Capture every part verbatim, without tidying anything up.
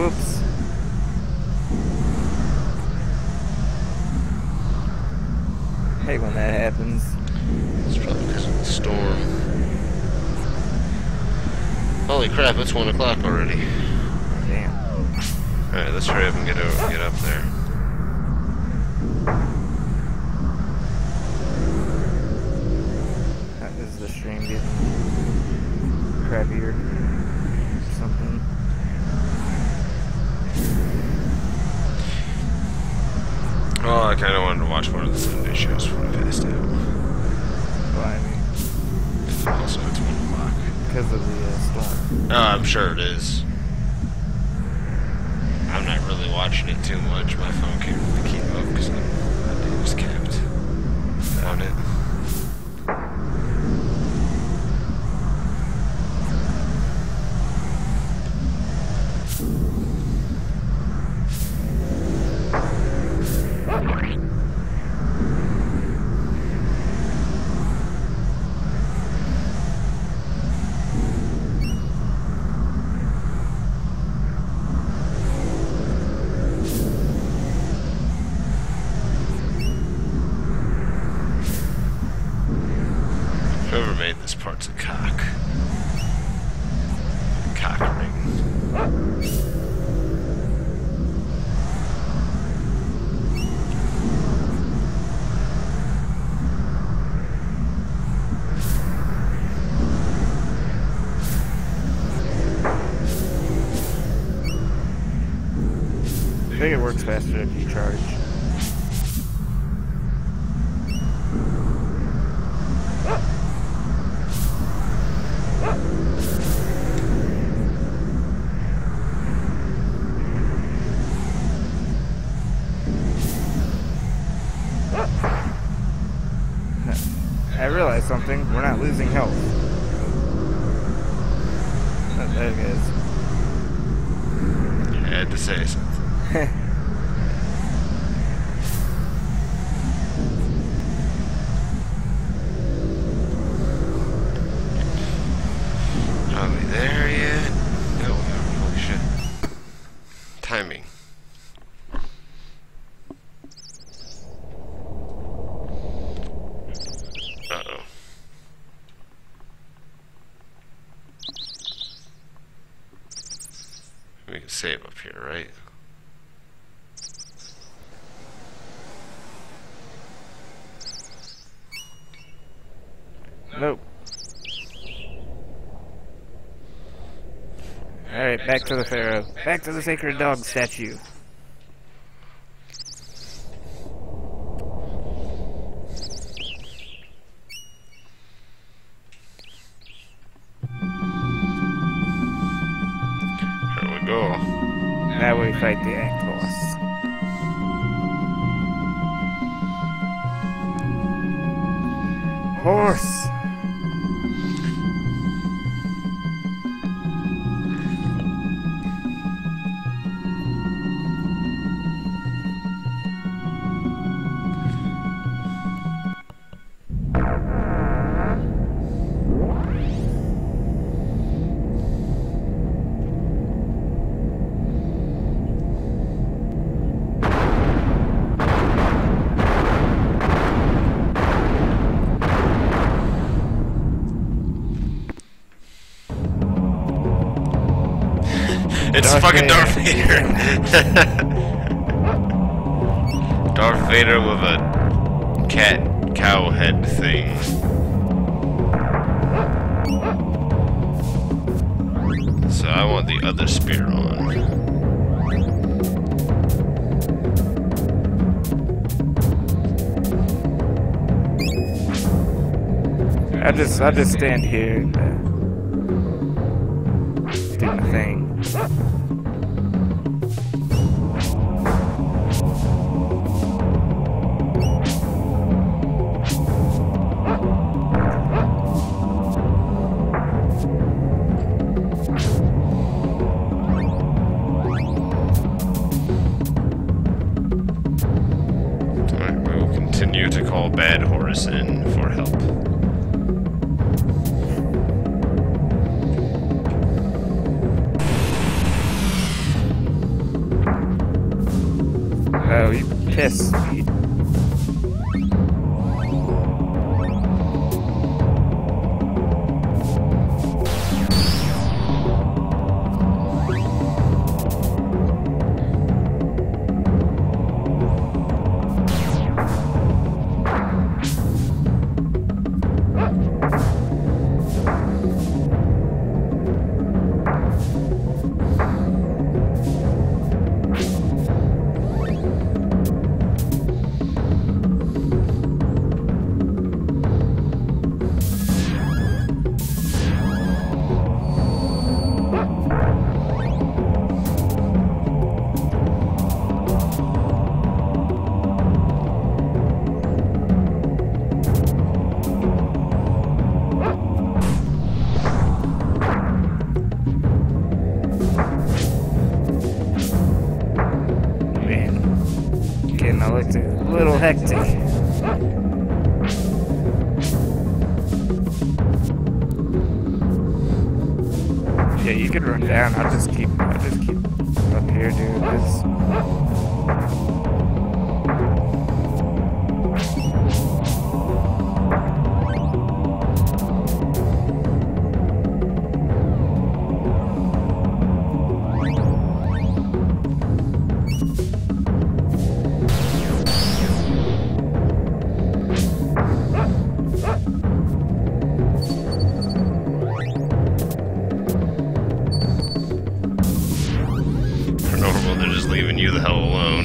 Whoops. Hey, when that happens. It's probably because of the storm. Holy crap, it's one o'clock already. Damn. Alright, let's hurry up and get over, get up there. That is the stream getting crappier or something. Oh, I kind of wanted to watch one of the Sunday shows before I passed out. Well, I mean, Also, it's one o'clock. because of the uh, storm. Oh, I'm sure it is. I'm not really watching it too much. My phone can't really keep up because my day was kept on it. Whoever made this part's a cock. A cock ring. I think it works faster if you charge. I realized something. We're not losing health. Oh, there it is. I had to say something. Are we there yet? No, we aren't. Holy shit. Timing. Uh-oh. We can save up here, right? Nope. Alright, back to the Pharaoh. Back to the sacred dog statue. Here we go. Now we fight the Act boss. Horse! It's Darth fucking Vader. Darth Vader. Darth Vader with a cat cow head thing. So I want the other spear on. I just, I just stand here and uh, do my thing. Alright, we will continue to call Bad Horse in for help. this speed. Now it's a little hectic. Yeah, you can run down. I'll just keep, I'll just keep up here doing this. They're just leaving you the hell alone.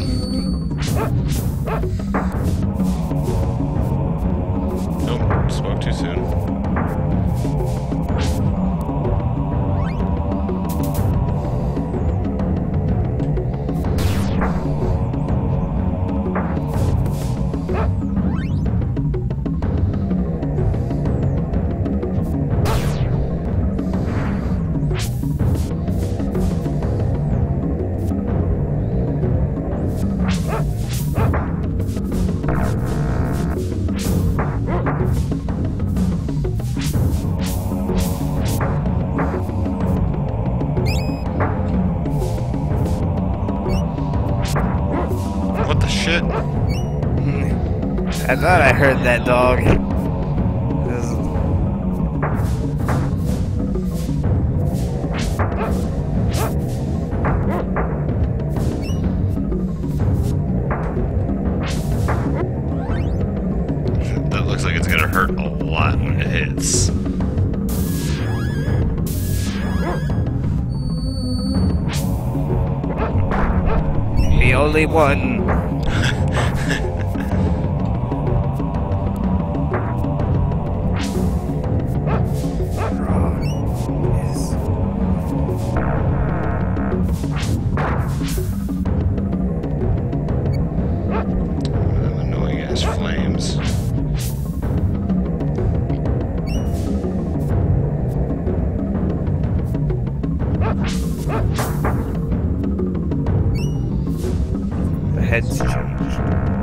Nope, spoke too soon. What the shit? I thought I heard that dog. This That looks like it's gonna hurt a lot when it hits. the only one. Annoying ass flames. The head's changed.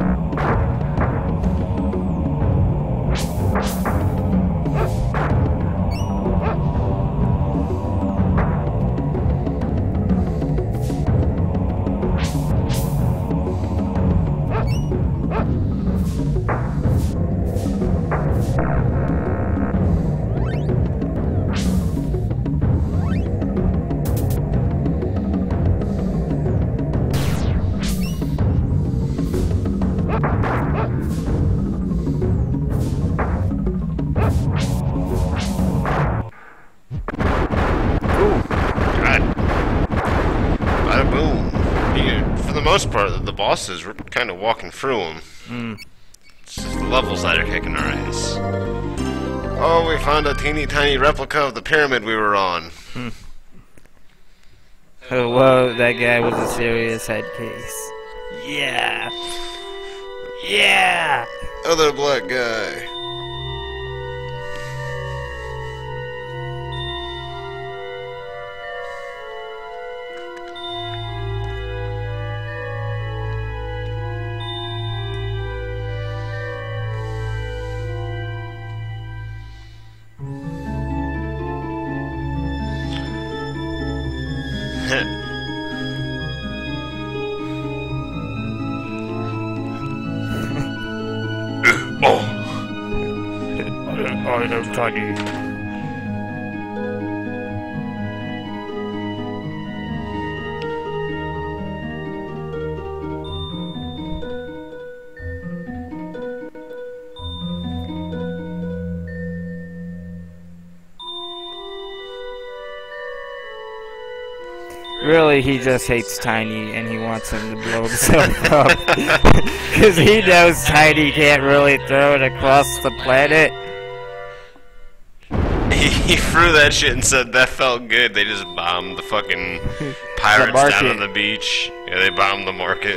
For the most part, the bosses were kind of walking through them. Mm. It's just the levels that are kicking our ass. Oh, we found a teeny tiny replica of the pyramid we were on. Hmm. Oh, whoa, that guy was a serious head case. Yeah. Yeah. Other black guy. I know Tiny. Really, he just hates Tiny, and he wants him to blow himself up. Because he knows Tiny can't really throw it across the planet. He, he threw that shit and said that felt good. They just bombed the fucking pirates the down on the beach. Yeah, they bombed the market.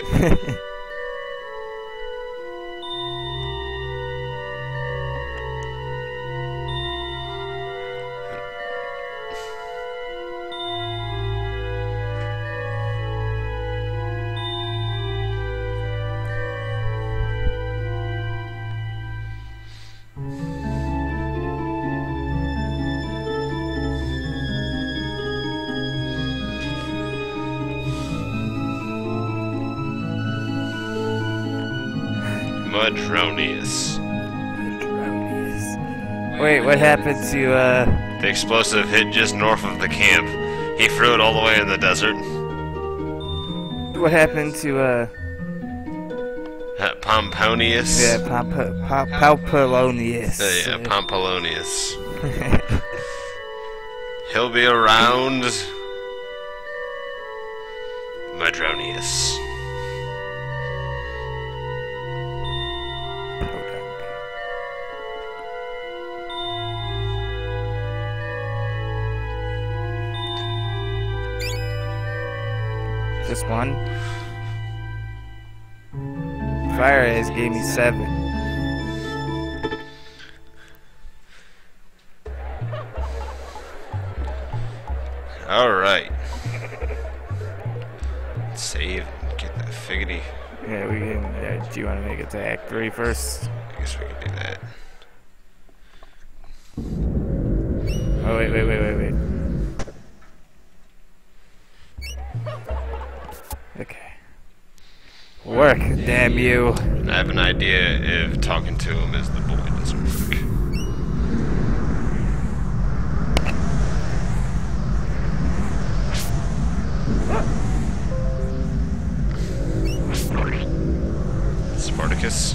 Madronius. Wait, what happened to, uh... The explosive hit just north of the camp. He threw it all the way in the desert. What happened to, uh... Uh, Pomponius? Yeah, Pomp Pom Pompolonius. Uh, yeah, Pompolonius. He'll be around... Madronius. Just one? Fire Eyes gave me seven. Alright. Save and get that figgity. Yeah, we can. Uh, do you want to make it to Act three first? I guess we can do that. Oh, wait, wait, wait, wait, wait. Okay. Work, damn you. I have an idea if talking to him as the boy doesn't work. Spartacus.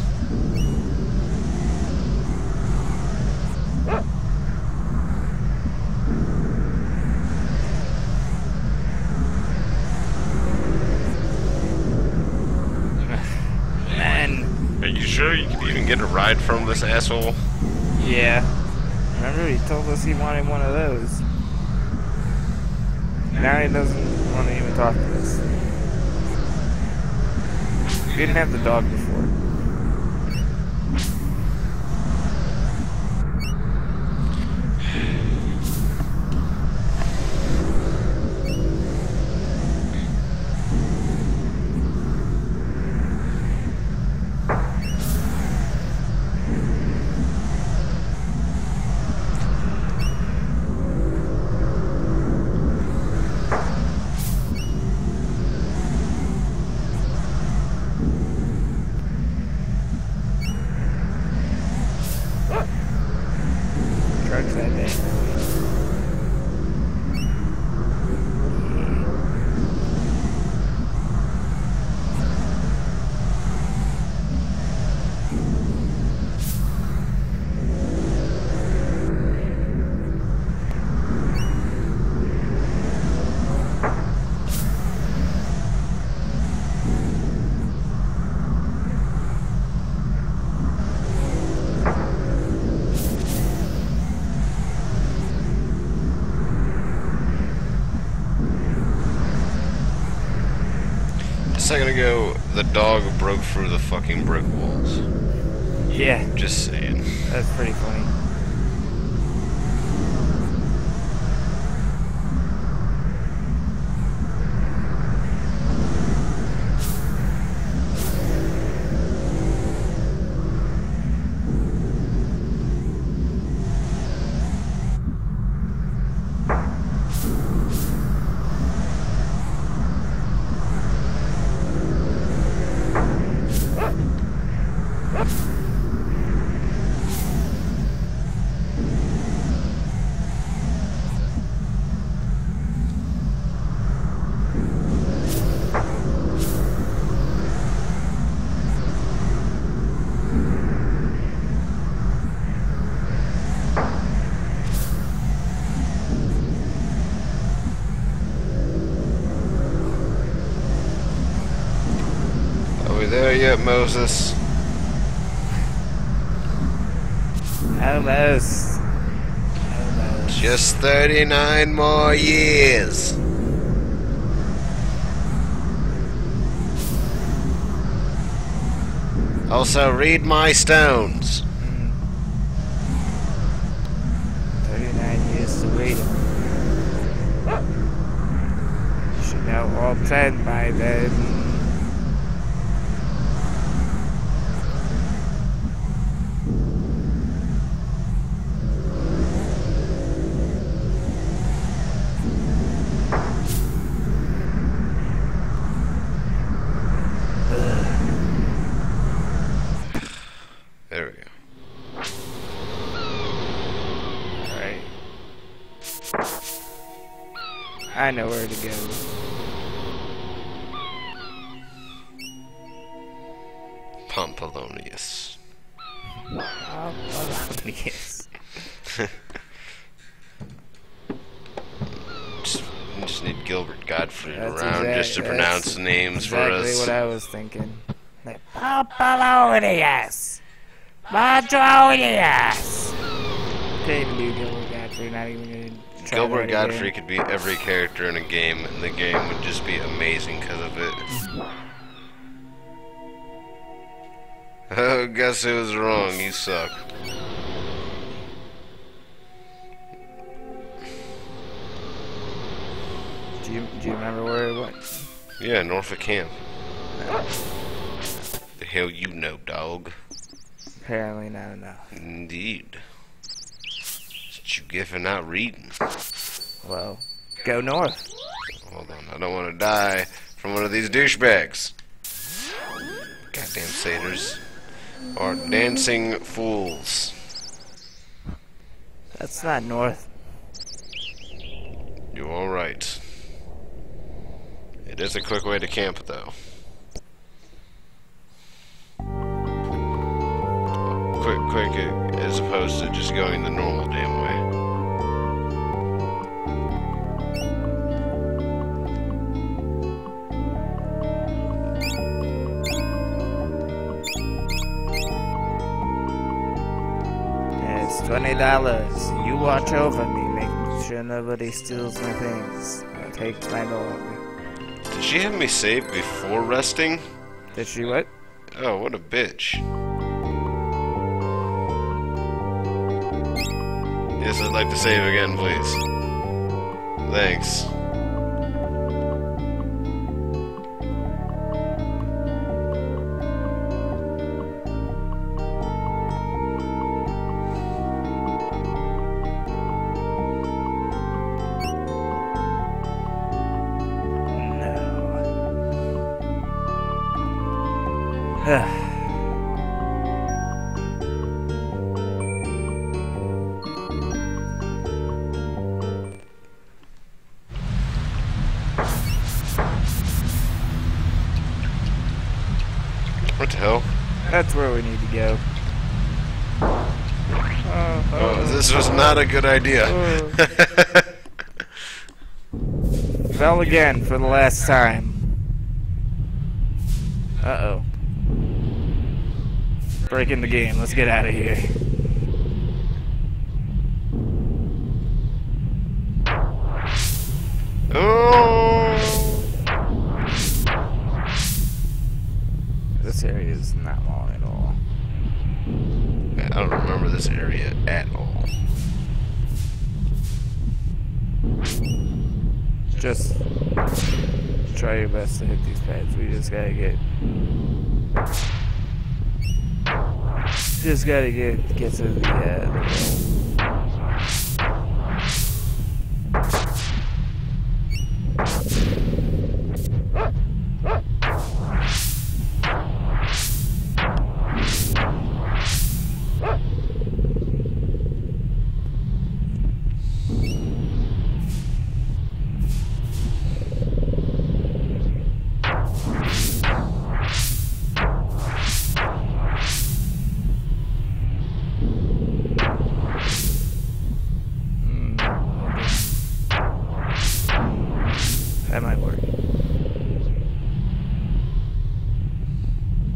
Are you sure you can even get a ride from this asshole? Yeah. Remember, he told us he wanted one of those. Now he doesn't want to even talk to us. We didn't have the dog before. A second ago, the dog broke through the fucking brick walls. Yeah. Just saying. That's pretty funny. there yet, Moses? Almost. Almost. Just thirty-nine more years. Also, read my stones. Mm. thirty-nine years to wait. You should know all ten by then. There we go. Alright. I know where to go. Pompolonius. Pompolonius. just, just need Gilbert Gottfried That's around exact- just to that's pronounce the names for Exactly us. what I was thinking. Like, Pompolonius! Pompolonius! Can't even do Gilbert Godfrey, not even gonna try Gilbert that Godfrey again. could be every character in a game, and the game would just be amazing because of it. Oh, guess who was wrong? You suck. Do you, do you remember where it went? Yeah, Norfolk Camp. The hell you know, dog. Apparently not enough. Indeed. That's what you get for not reading. Well, go north. Hold on, I don't want to die from one of these douchebags. Goddamn satyrs. Or dancing fools. That's not north. You're alright. It is a quick way to camp, though. Quick, quick, uh, as opposed to just going the normal damn way. Yeah, it's twenty dollars. You watch over me, making sure nobody steals my things or takes my dog. Did she have me save before resting? Did she what? Oh, what a bitch. Yes, I'd like to save again, please. Thanks. No. What the hell? That's where we need to go. Oh, Oh, this was not a good idea. Fell again for the last time. Uh-oh. Breaking the game. Let's get out of here. Oh! This area is not long at all. Man, I don't remember this area at all. Just try your best to hit these pads. We just gotta get... Just gotta get get to the, uh, that might work.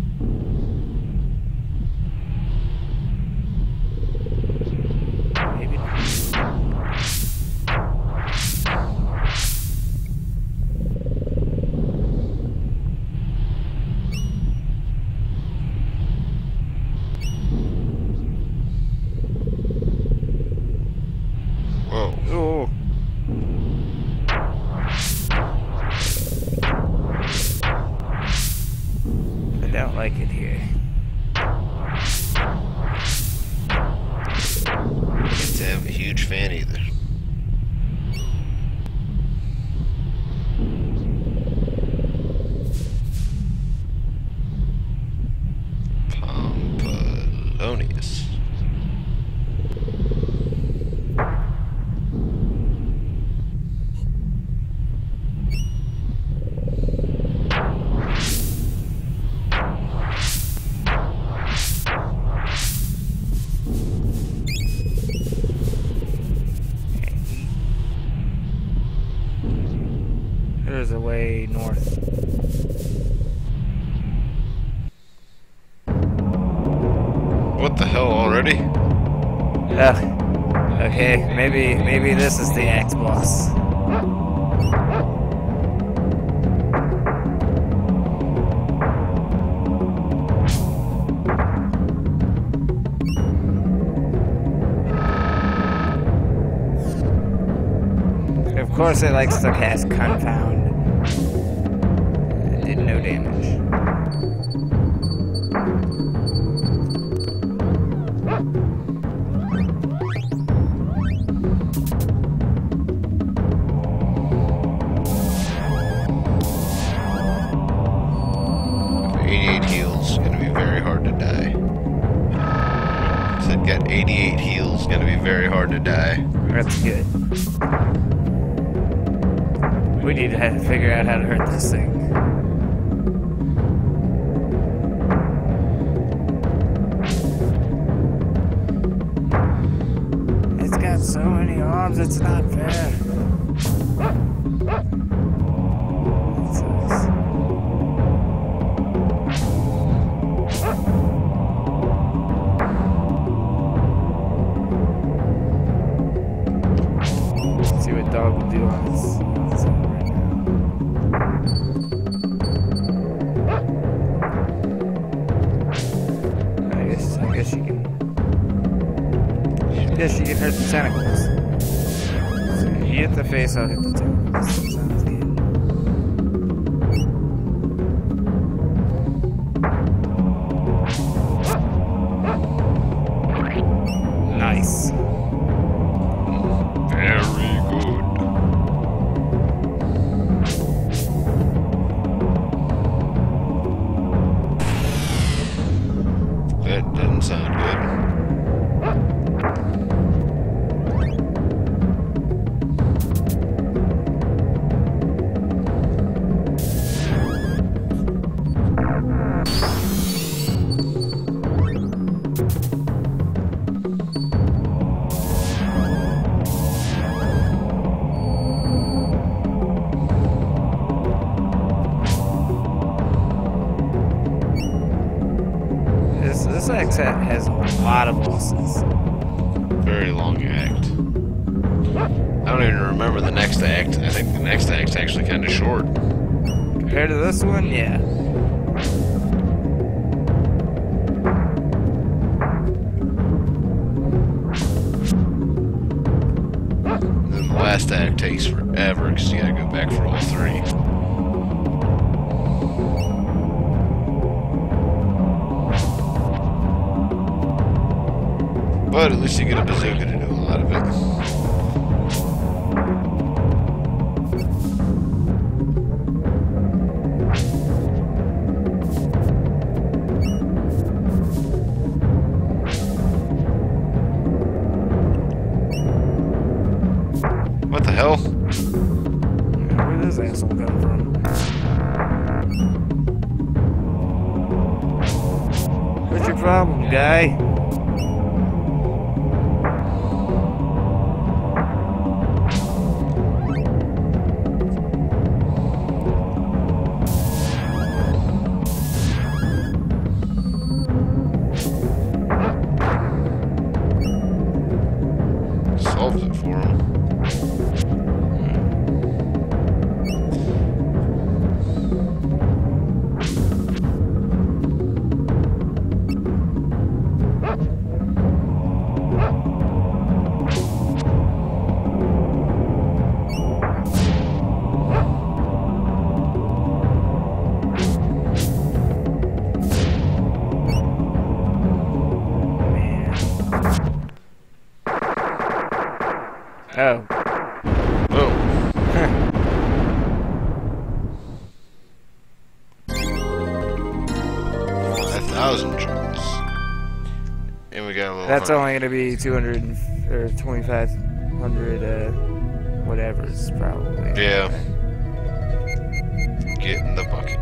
There's a way north. What the hell already? Oh, okay. Maybe maybe this is the X boss. Of course, it likes to cast Confound. It did no damage. eighty-eight heals, gonna be very hard to die. Said got eighty-eight heals, gonna be very hard to die. That's good. We need to have to figure out how to hurt this thing. It's got so many arms, it's not fair. That sucks. Let's see what dog will do on this. On this one right now. I guess I guess she can. I guess she can hurt the tentacles. So you hit the face, I'll hit the tentacles. Sounds good. Nice. Very good. That didn't sound good. This this X has a lot of bosses. Very long act. I don't even remember the next act. I think the next act's actually kind of short. Compared to this one, yeah. Then the last act takes forever because you gotta go back for all three. But at least you get a bazooka to do a lot of it. What the hell? Where did this asshole come from? What's your problem, guy? Solved it for him. Oh. Oh. A thousand jewels. And we got a little. That's hundred. only going to be two hundred or twenty-five hundred, uh, whatever's probably. Yeah. Get in the bucket.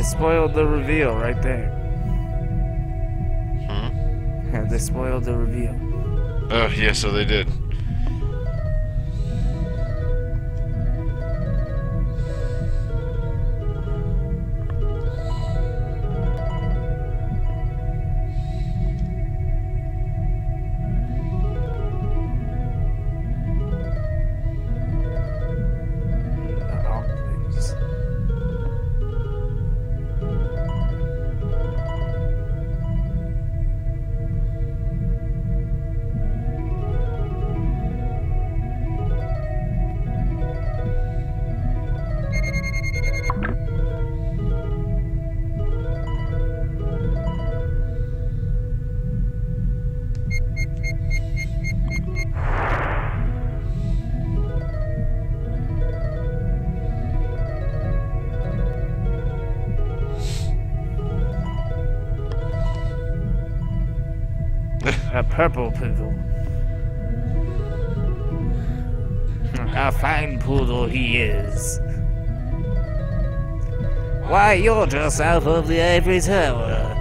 they spoiled the reveal right there. Hmm? Yeah, they spoiled the reveal. Oh, yeah, so they did. A purple poodle. A fine poodle he is. Why, you're just south of the Ivory Tower.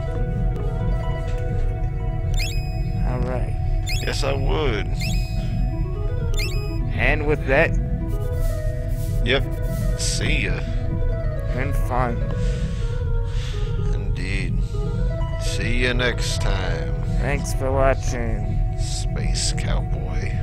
Alright. Yes, I would. And with that, Yep. See ya. and fun. Indeed. See ya next time, Thanks for watching. Space Cowboy.